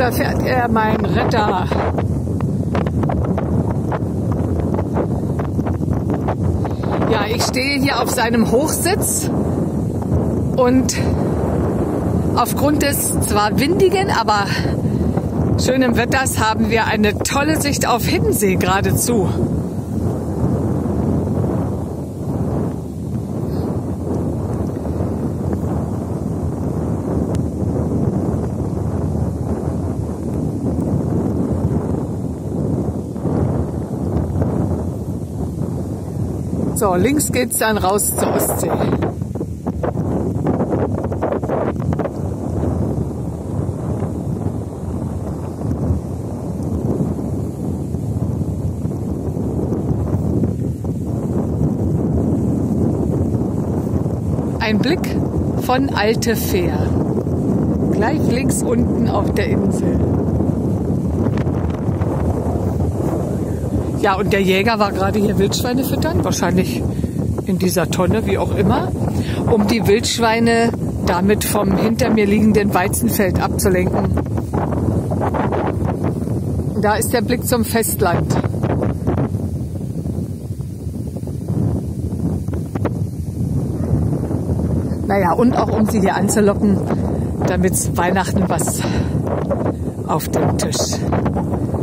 da fährt er, mein Retter. Ja, ich stehe hier auf seinem Hochsitz und aufgrund des zwar windigen, aber schönen Wetters haben wir eine tolle Sicht auf Hiddensee geradezu. So, links geht's dann raus zur Ostsee. Ein Blick von Alte Fähr. Gleich links unten auf der Insel. Ja, und der Jäger war gerade hier Wildschweine füttern, wahrscheinlich in dieser Tonne, wie auch immer, um die Wildschweine damit vom hinter mir liegenden Weizenfeld abzulenken. Da ist der Blick zum Festland. Naja, und auch um sie hier anzulocken, damit Weihnachten was auf dem Tisch